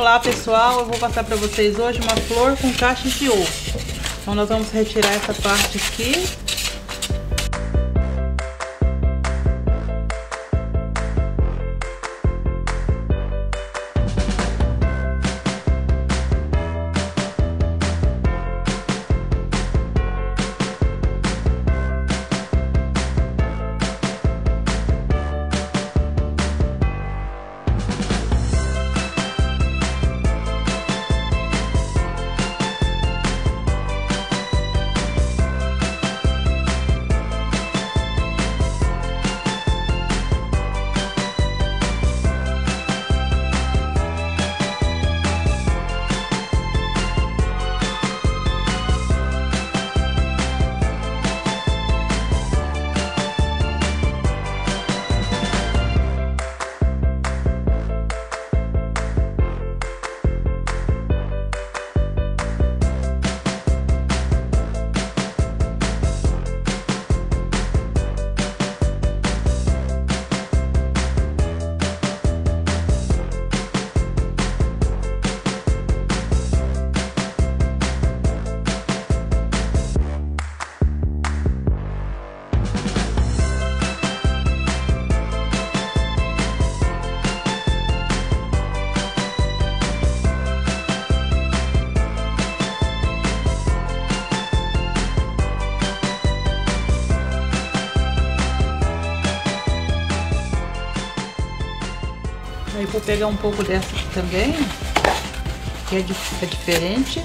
Olá pessoal, eu vou passar para vocês hoje uma flor com cachos de ovo. Então nós vamos retirar essa parte aqui. Aí vou pegar um pouco dessa aqui também, que é diferente.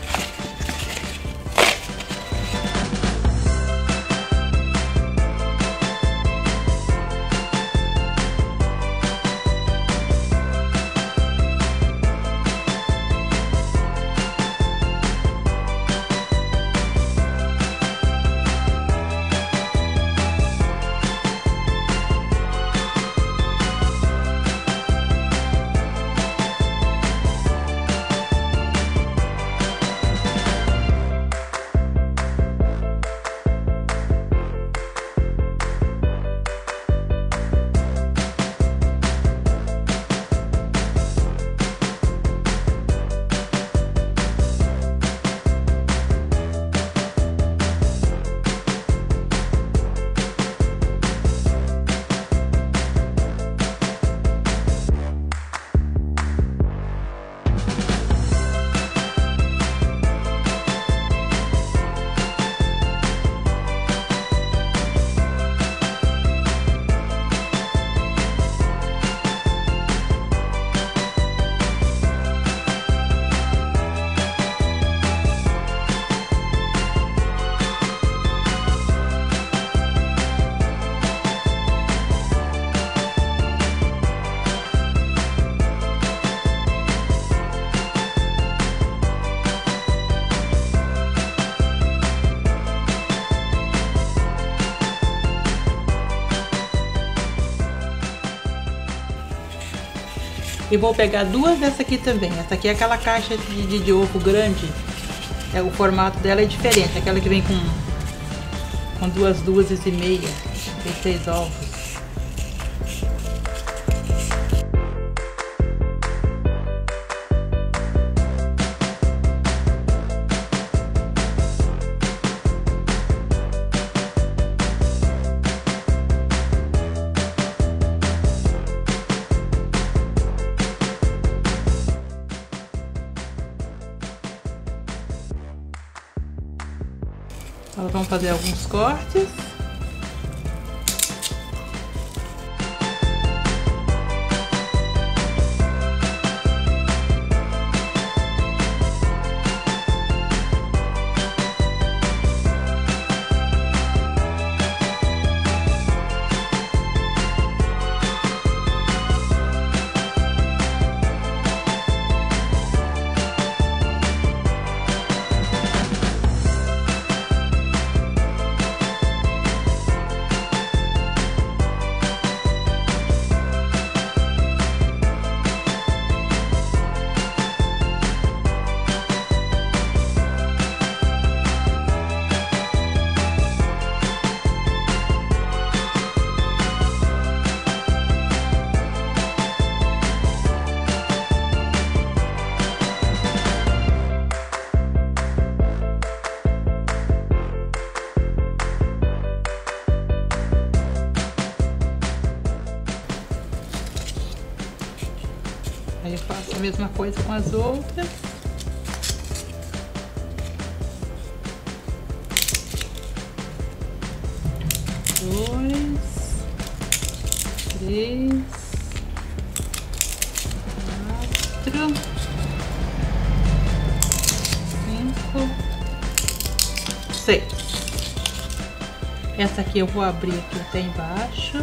E vou pegar duas dessa aqui também. Essa aqui é aquela caixa de ovo grande. O formato dela é diferente. Aquela que vem com duas dúzias e meia. Tem 6 ovos. Nós vamos fazer alguns cortes. Aí eu faço a mesma coisa com as outras. Dois, três, quatro, cinco, seis. Essa aqui eu vou abrir aqui até embaixo.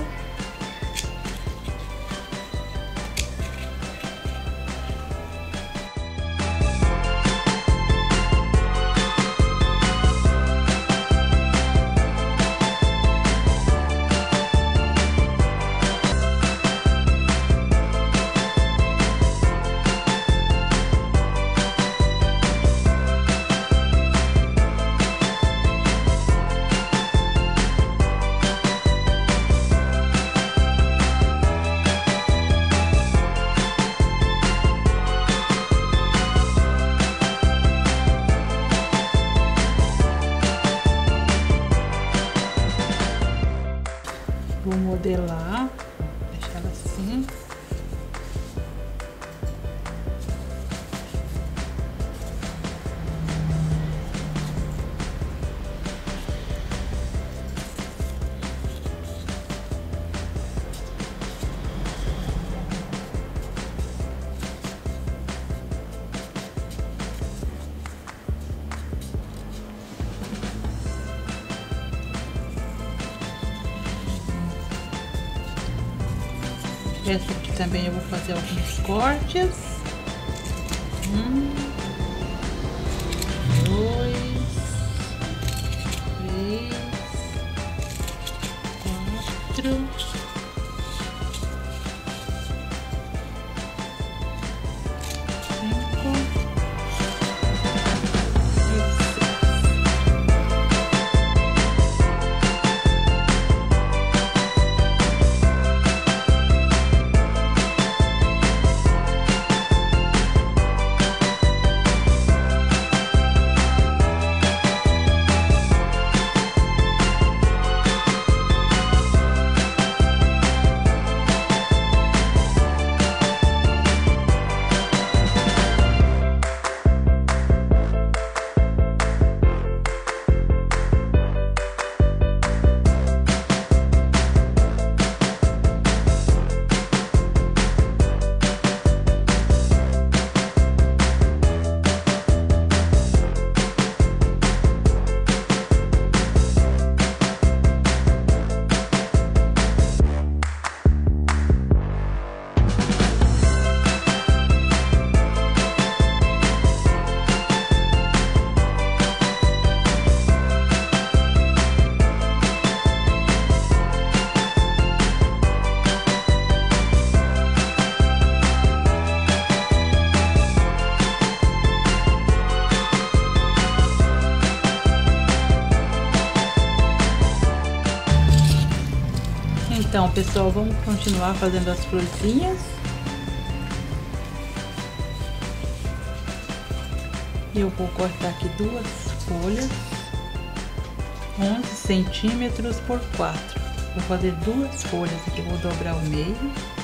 Vou modelar, deixar ela assim. Essa aqui também eu vou fazer alguns cortes. 1, 2, 3, 4, 5 e 6. Então, pessoal, vamos continuar fazendo as florzinhas. Eu vou cortar aqui 2 folhas, 11 centímetros por 4. Vou fazer 2 folhas aqui, vou dobrar o meio.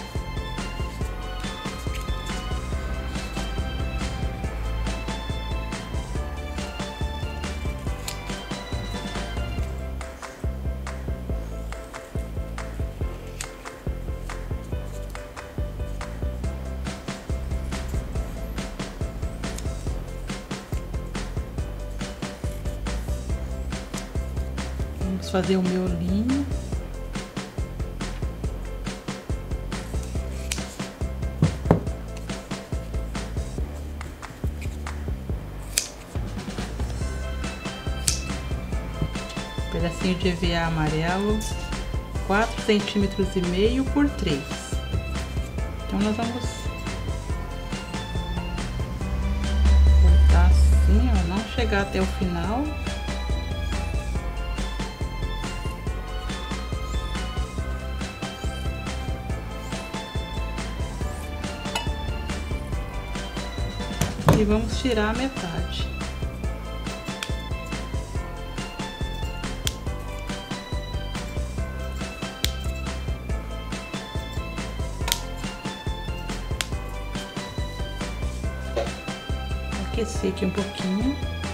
Vamos fazer o miolinho. Pedacinho de EVA amarelo, 4,5 centímetros por 3. Então nós vamos cortar assim, ó, não chegar até o final. E vamos tirar a metade. que seque um pouquinho.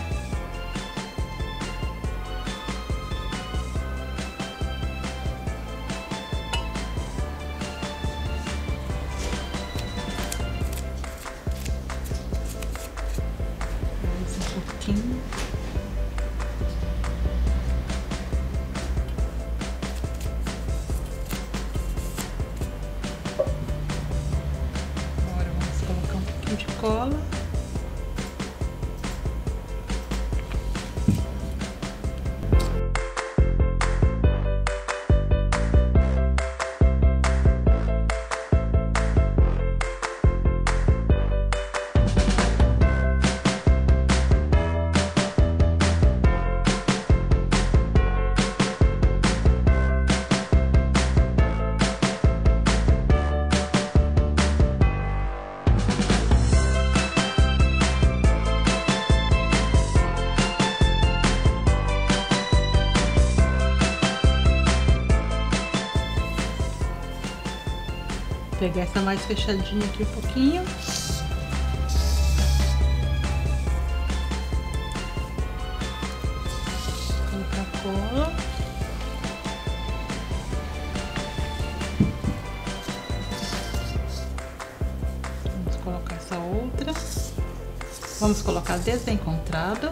Mais um pouquinho. Agora vamos colocar um pouquinho de cola. Pegar essa mais fechadinha aqui um pouquinho. Colocar cola. Vamos colocar essa outra. Vamos colocar desencontrado.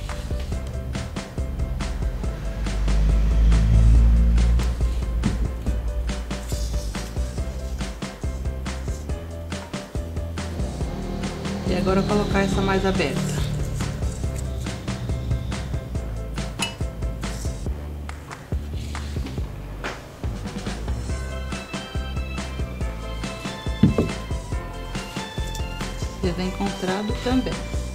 E agora colocar essa mais aberta. Desencontrado também.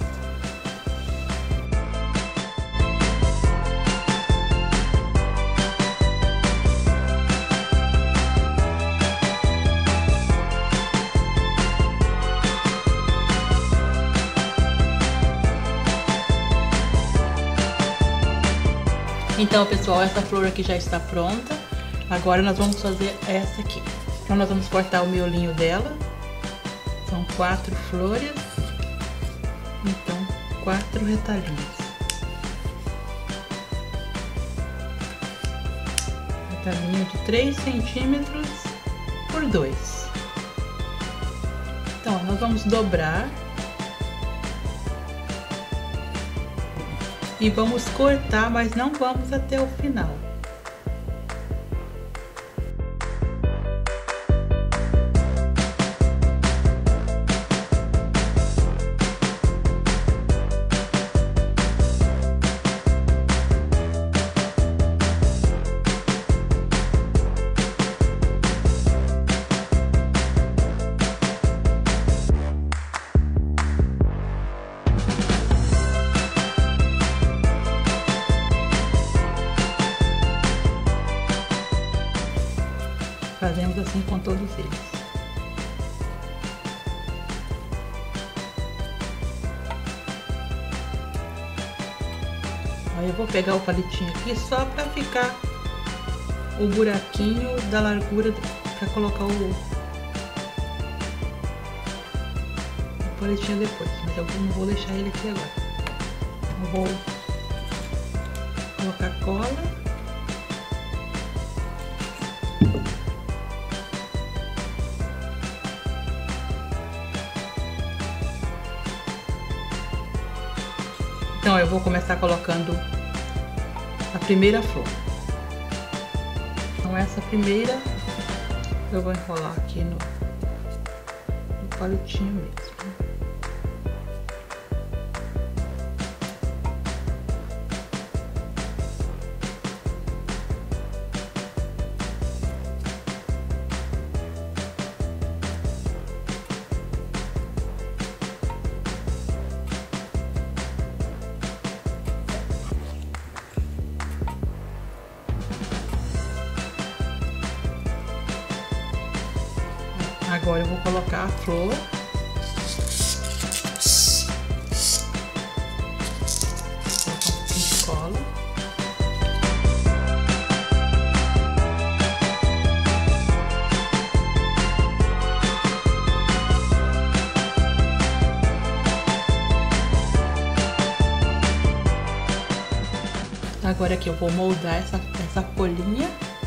Então, pessoal, essa flor aqui já está pronta. Agora nós vamos fazer essa aqui. Então, nós vamos cortar o miolinho dela. São 4 flores. Então, 4 retalhinhos. Retalhinho de 3 centímetros por 2. Então, nós vamos dobrar. E vamos cortar, mas não vamos até o final. Fazemos assim com todos eles. Aí eu vou pegar o palitinho aqui só para ficar o buraquinho da largura para colocar o palitinho depois, mas eu não vou deixar ele aqui agora. Eu vou colocar cola. Então, eu vou começar colocando a primeira flor. Então, essa primeira eu vou enrolar aqui no palitinho mesmo. Agora eu vou colocar a flor. Colocar um pouquinho de cola. Agora aqui eu vou moldar essa folhinha.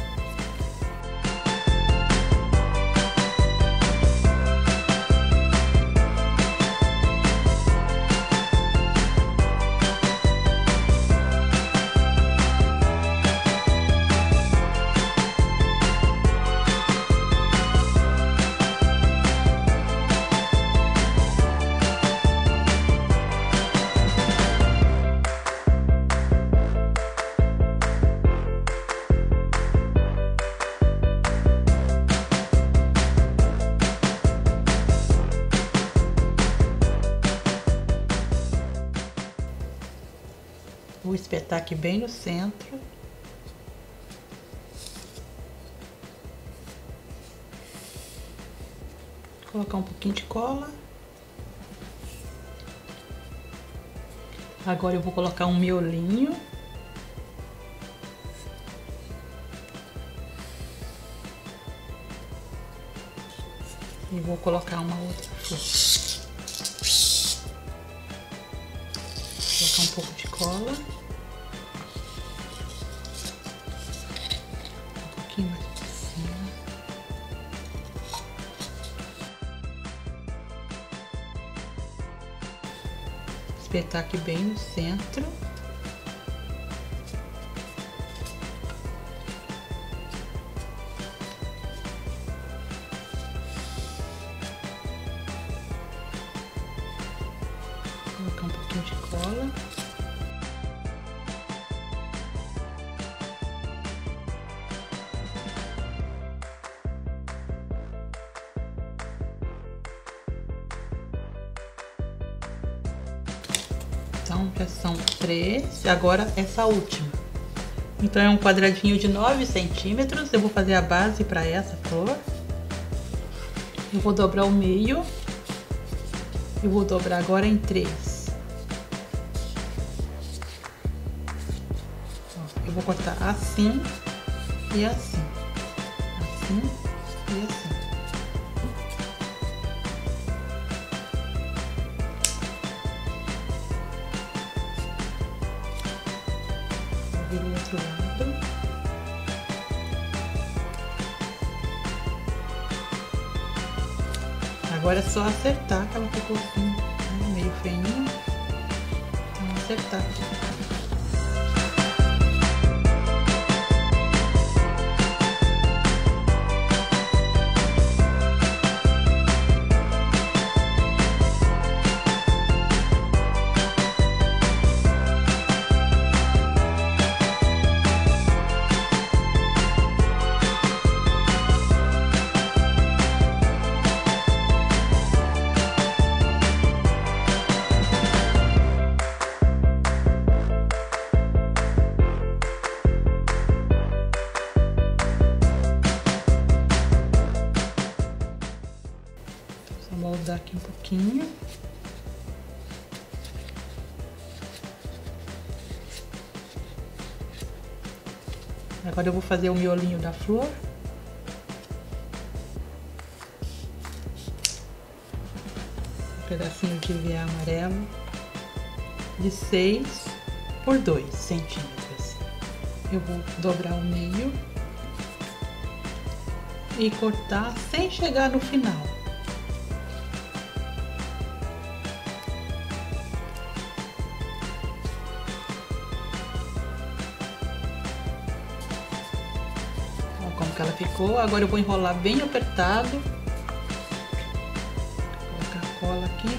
Vou espetar aqui bem no centro. Colocar um pouquinho de cola. Agora eu vou colocar um miolinho. E vou colocar uma outra flor. Vou colocar um pouco de cola. Um pouquinho mais por cima. Espetar aqui bem no centro. Colocar um pouquinho de cola. Então, já são 3. Agora, essa última. Então, é um quadradinho de 9 centímetros. Eu vou fazer a base para essa flor. Eu vou dobrar o meio. Eu vou dobrar agora em 3. Eu vou cortar assim e assim. Assim e assim. Do outro lado. Agora é só acertar, que ela ficou assim, né, meio feinha. Então, acertar aqui. Vou moldar aqui um pouquinho. Agora eu vou fazer o miolinho da flor. Um pedacinho de EVA amarelo de 6 por 2 centímetros. Eu vou dobrar o meio e cortar sem chegar no final. Como que ela ficou. Agora eu vou enrolar bem apertado. Vou colocar a cola aqui.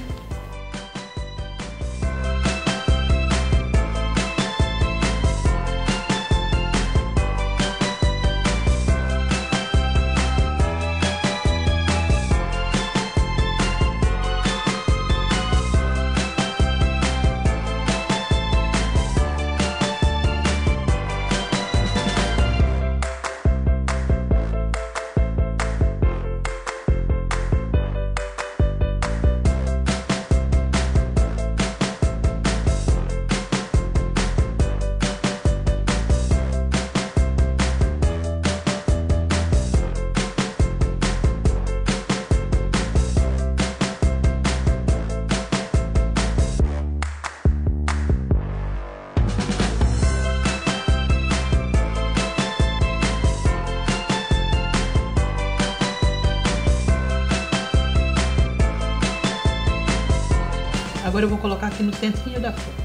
Agora eu vou colocar aqui no centrinho da flor.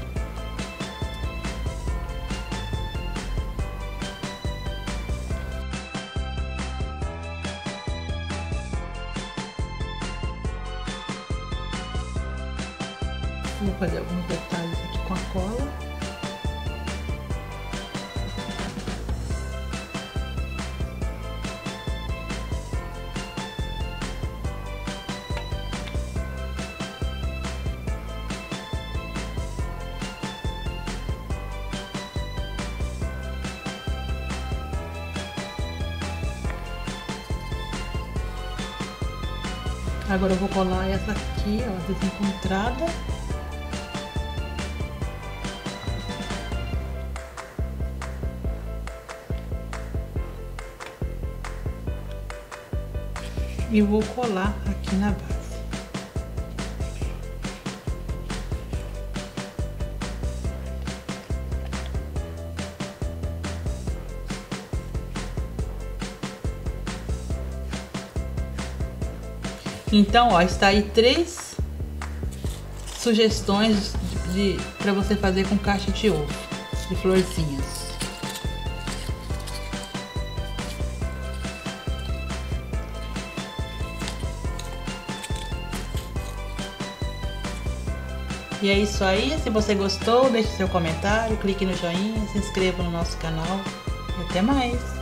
Vou fazer alguns detalhes aqui com a cola. Agora eu vou colar essa aqui, ó, desencontrada. E vou colar aqui na base. Então, ó, está aí 3 sugestões para você fazer com caixa de ovo, de florzinhas. E é isso aí, se você gostou, deixe seu comentário, clique no joinha, se inscreva no nosso canal e até mais!